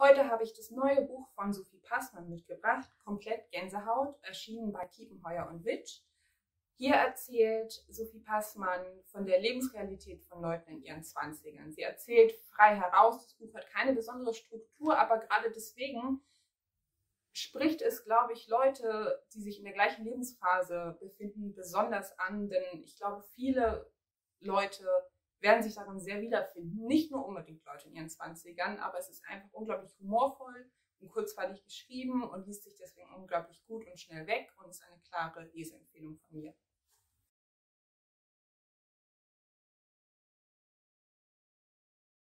Heute habe ich das neue Buch von Sophie Passmann mitgebracht, Komplett Gänsehaut, erschienen bei Kiepenheuer und Witsch. Hier erzählt Sophie Passmann von der Lebensrealität von Leuten in ihren 20ern. Sie erzählt frei heraus, das Buch hat keine besondere Struktur, aber gerade deswegen spricht es, glaube ich, Leute, die sich in der gleichen Lebensphase befinden, besonders an, denn ich glaube, viele Leute werden sich darin sehr wiederfinden. Nicht nur unbedingt Leute in ihren 20ern, aber es ist einfach unglaublich humorvoll und kurzweilig geschrieben und liest sich deswegen unglaublich gut und schnell weg und ist eine klare Leseempfehlung von mir.